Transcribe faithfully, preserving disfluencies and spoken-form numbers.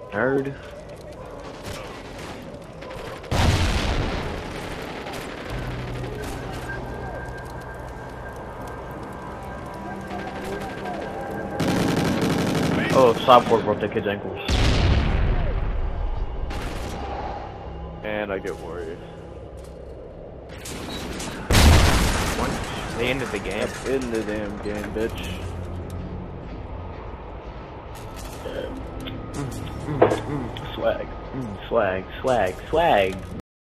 Nerd. Oh, Cyborg broke that kid's ankles. And I get worried. What? They ended the game. In the damn game, bitch. Mm, mm, mm, swag. Mm, swag, swag, swag.